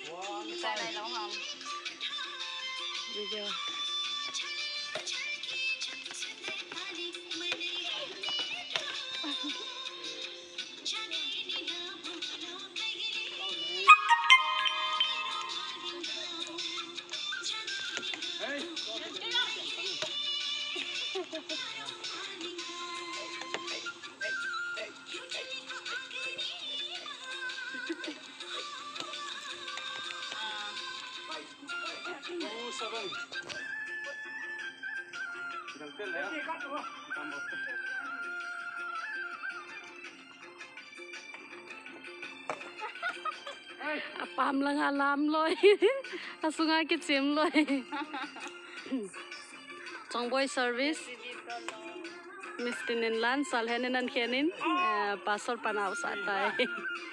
Tại này nấu không? Video. Pam lang alam loy, asungai kitsim loy. Chongboi service, Miss Nei Sir Hen and Kenin, pasal panau satai.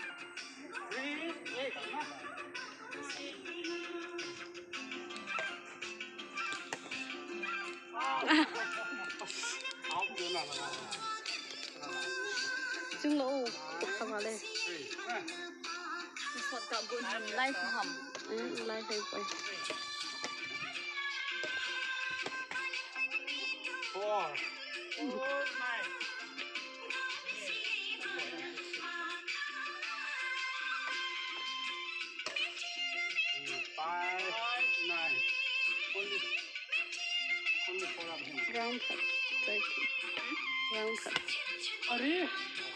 Chung lo, sama le. Sọt cạo bụi live hầm. Live hay quay. 4. Round cut, round cut. Ari.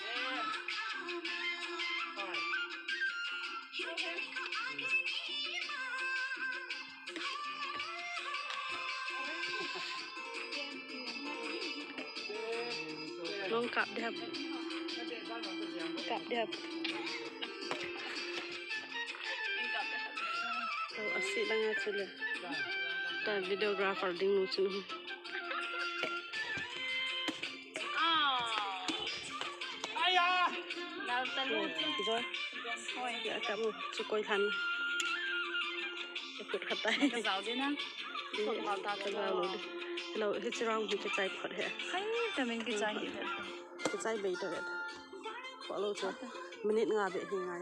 Long cặp đẹp, cặp đẹp. Asik lang sila. Ta videographer ding nusin. Aya. Nào ta luôn. Rồi. Thôi, dạ cảm ơn. Chú coi thành. Phụt khát tay. Cái rau đi nè. Phụt màu ta cái rau luôn. Hello, it's wrong with the type for here. Hay, ta mình cái trái gì vậy? Cái trái bể thôi. Follow cho. Minute nga bể thì ngay.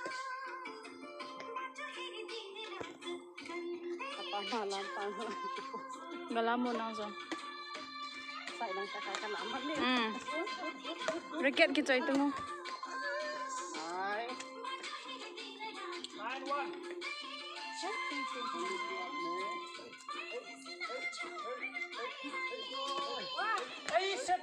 Làm Galam mo lang so. Sai lang kakay ka naman din. Racket kita itu mo. 9-1. Ay, set.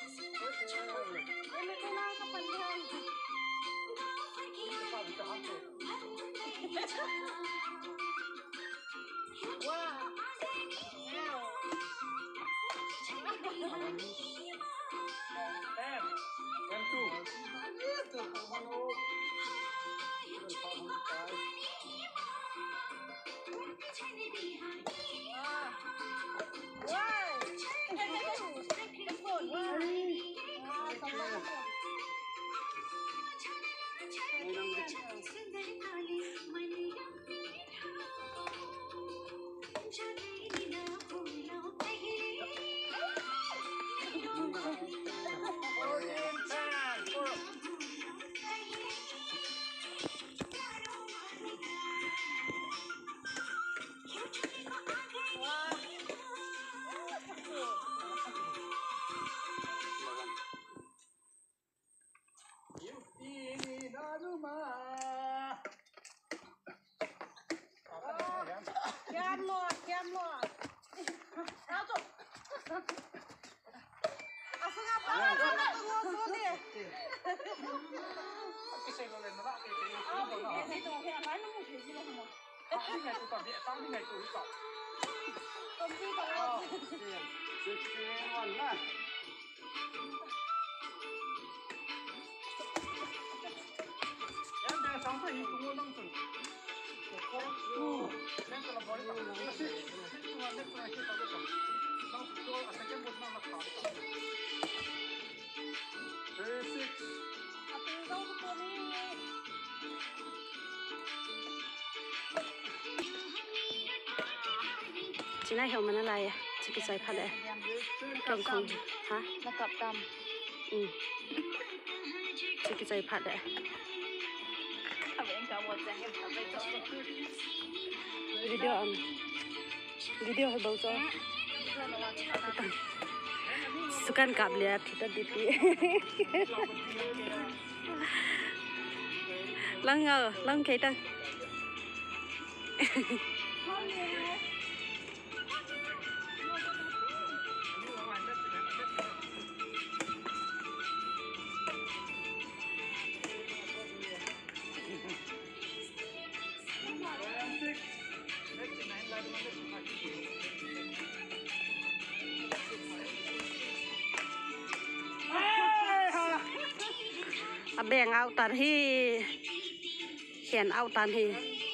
Chị này hiểu mà nó lại à? Chị cái giấy phát đấy. Cầm không? Hả? Nó cặp cầm. Ừ. Chị cái giấy phát đấy. Cặp Video on. Video hay bao cho. Sukan cặp liệt thì ta đi đi. Lăng ngờ, lăng cái ta. Bèn ao tàn hi khen ao tàn hi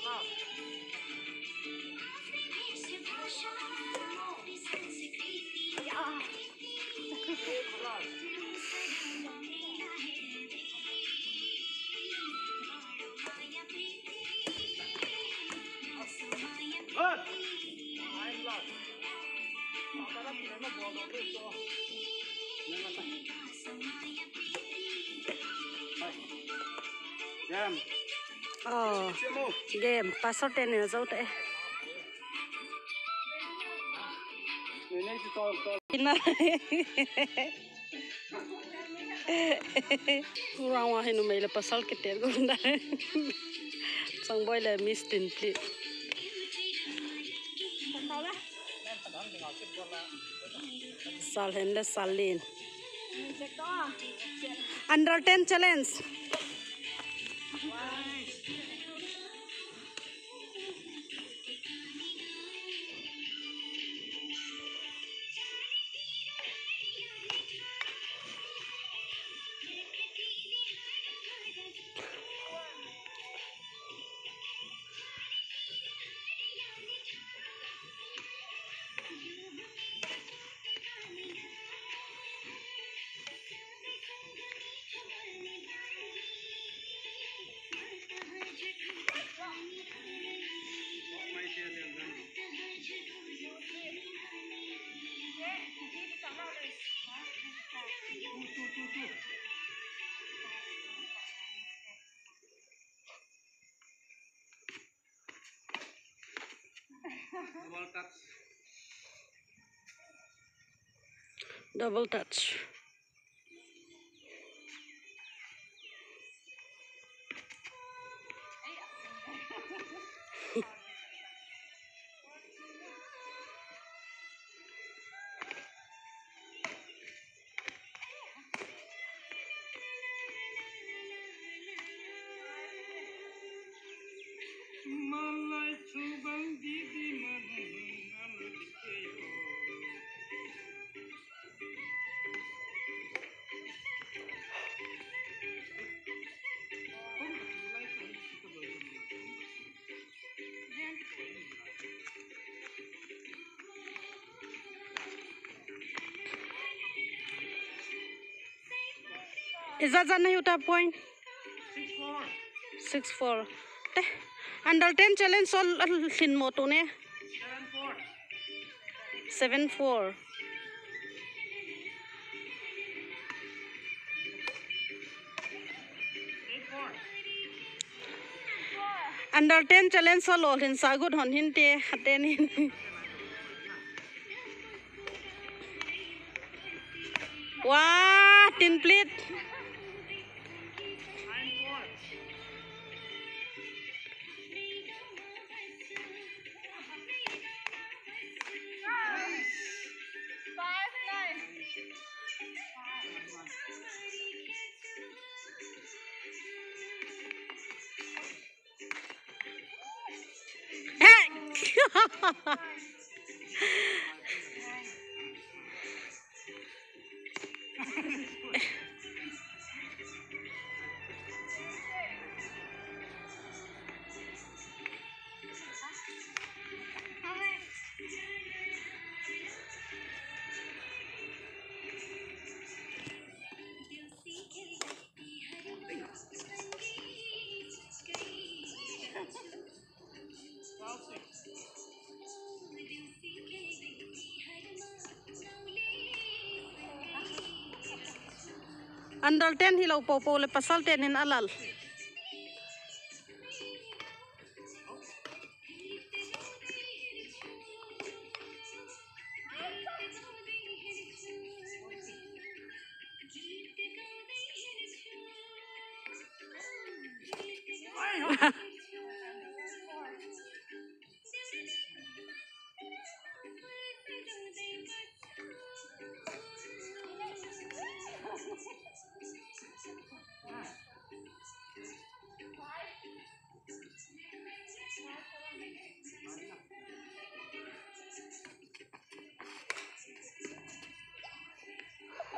game passport này dấu tệ kurang wah ini maila pasal keter gunda Chongboi le Miss Tin Plit Sir Hen le Sir Len Under 10 challenge double touch. Is that the point? 6-4. Under 10 challenge all thin moto ne. 7-4. Under 10 challenge all in sagut hon hinte haten. Wah, tin plate. Under 10 hilaw po le pasal 10 in alal.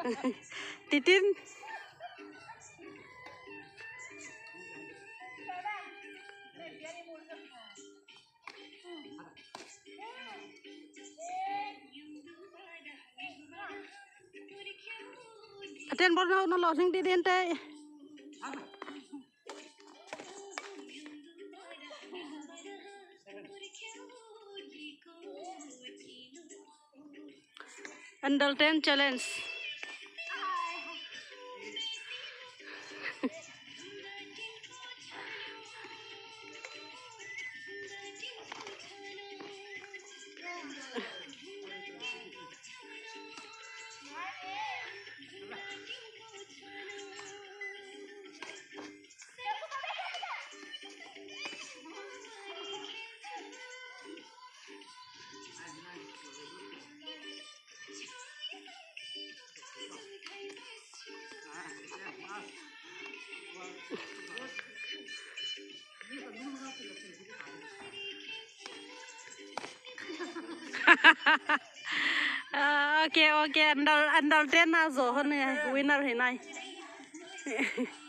Titin. Aten bol nó lọt xuống đi đến đây. Under 10 challenge. Okay, under 10 na zo hơn này, winner thế này.